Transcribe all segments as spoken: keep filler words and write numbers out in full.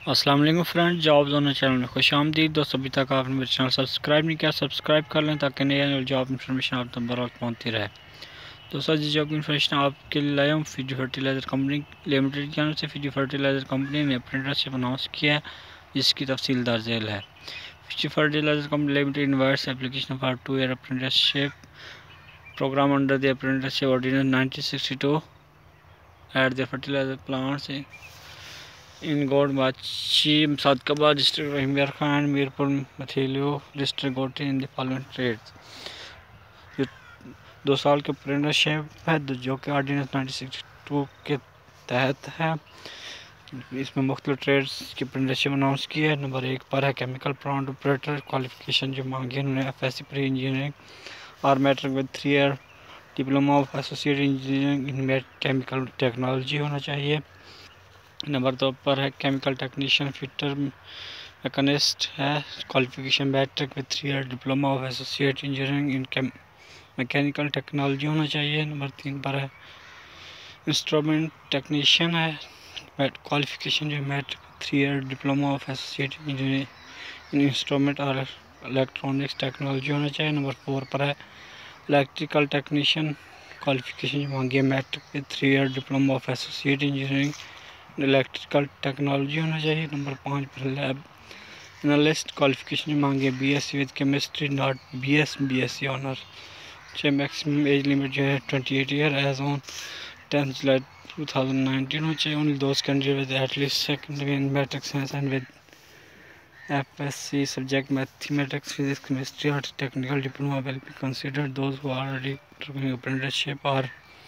السلام علیکم friend, job zone channel میں خوش آمدید دوستو۔ ابھی تک آپ نے میرے چینل سبسکرائب نہیں کیا، سبسکرائب کر لیں تاکہ نئی جاب انفارمیشن آپ تک بر وقت پہنچتی رہے۔ دوستو جی جاب انفارمیشن آپ کے لیے لایا ہوں فیوجی فرٹیلائزر کمپنی لمیٹڈ کی جانب سے۔ فیوجی فرٹیلائزر کمپنی نے اپرینٹرشپ اناؤنس کیا ہے، جس کی تفصیل درج ذیل ہے۔ Fauji fertilizer company limited invites application for two year apprenticeship program under the apprenticeship ordinance nineteen sixty-two at the fertilizer plants in, in Godmachi, Sadkabad district, Rahimyar Khan, Mirpur, Mathilio district, Goti in the following trades. جو دو سال کے اپرینٹرشپ ہے جو کہ ordinance nineteen sixty two کے تحت ہے، اس میں مختلف ٹریڈز کی اپرینٹرشپ اناؤنس کی ہے۔ نمبر ایک پر ہے کیمیکل پلانٹ آپریٹر، کوالیفیکیشن جو مانگی ہے انہوں نے F S C pre engineering اور matric with three year diploma of associate engineering in chemical technology ہونا چاہیے۔ نمبر دو پر ہے کیمیکل ٹیکنیشین فٹر میکانسٹ ہے، qualification matric with three year diploma of associate engineering in mechanical technology ہونا چاہیے۔ نمبر تین پر ہے انسٹرومنٹ ٹیکنیشین ہے، کوالیفیکیشن جو matric three year diploma of associate engineering in instrument اور الیکٹرانکس ٹیکنالوجی ہونا چاہیے۔ نمبر فور پر ہے الیکٹریکل ٹیکنیشین، کوالیفیکیشن جو مانگی ہے matric with three year diploma of associate engineering in electrical technology ہونا چاہیے۔ نمبر پانچ پر لیب انالسٹ، کوالیفیکیشن جو مانگی ہے B S C with chemistry not B S B S C honour. چھ میکسیمم ایج لمٹ جو ہے twenty eight year as on tenth July two thousand nineteen ہونا چاہیے۔ Only those candidate with at least secondary in matric science and with F S C subject mathematics, physics, chemistry or technical diploma will be considered. Those who are already doing apprenticeship or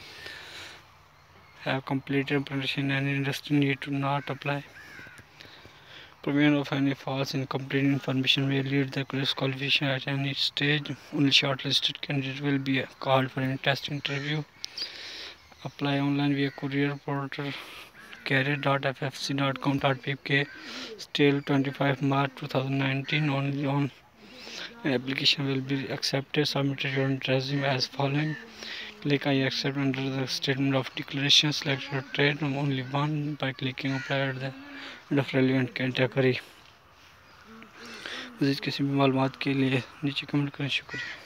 have completed apprenticeship in any industry need to not apply. Provision of any false incomplete information may lead the disqualification at any stage. Only shortlisted candidates will be called for a test interview. Apply online via courier portal career dot f f c dot com dot p k till twenty-fifth March two thousand nineteen. Only on application will be accepted. Submit your resume as following. Click I accept under the statement of declaration. Select your trade from only one by clicking apply at the end of relevant category. مزید کسی بھی معلومات کے لیے نیچے comment کریں۔ شکریہ۔